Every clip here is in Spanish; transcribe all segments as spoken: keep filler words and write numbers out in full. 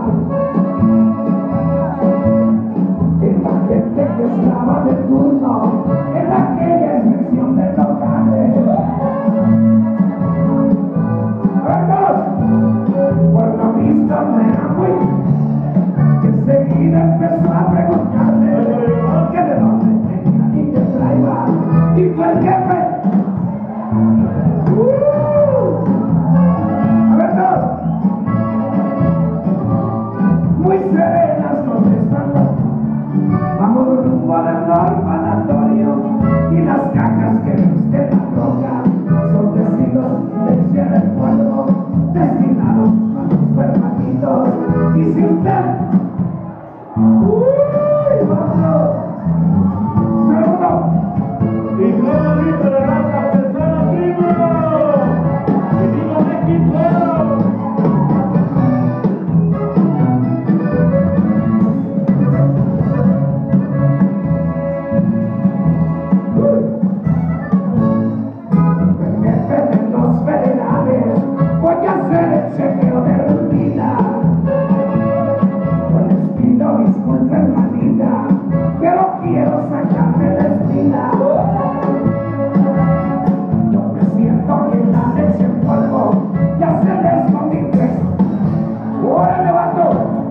En la gente que estaba de turno, en aquella expresión de locales. Por lo visto me amo y enseguida empezó a preguntarle que de dónde tenía y que traía. Y fue el jefe. Uh, a ver dos. Muy serenas contestan las. Vamos rumbo al orfanatorio y las cajas que viste en la droga son vestidos del cielo del pueblo destinados a los hermanitos. Y si usted uy, vámonos segundo Y todo listo de raza, persona primero. Y digo México. Voy a hacer el chequeo de rutina. Yo les pido disculpas, hermanita, pero quiero sacarme la espina. Yo me siento que la leche en polvo ya se les convive. ¡Órale, vato!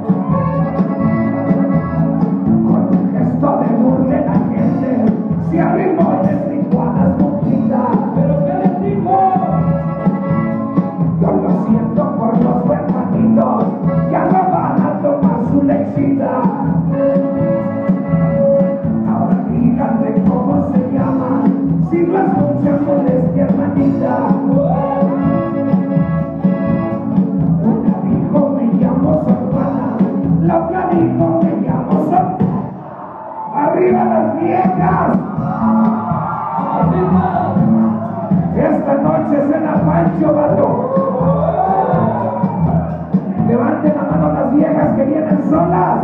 Con un gesto de burla la gente se arrimó y les dijo a las boquitas. ¿Pero qué les dijo? Yo lo siento por los hermanitos, ya no van a tomar su lechita. Ahora díganme cómo se llama, si no es mucha molestia, hermanita. Una dijo me llamo Sofana, la otra dijo me llamo Sofana. ¡Arriba las viejas! Esta noche es en Apancho, vato. Levanten la mano las viejas que vienen solas.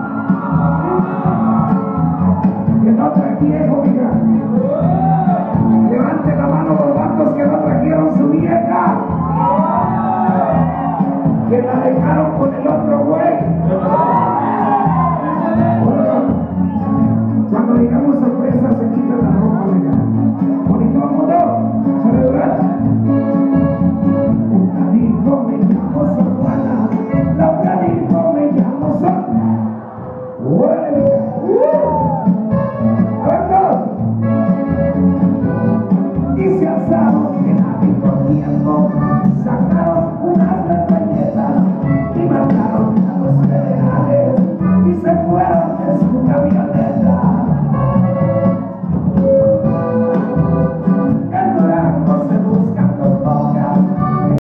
Que no traen viejo, mija. Levanten la mano los vatos que no trajeron su vieja. Que la dejaron con el otro güey.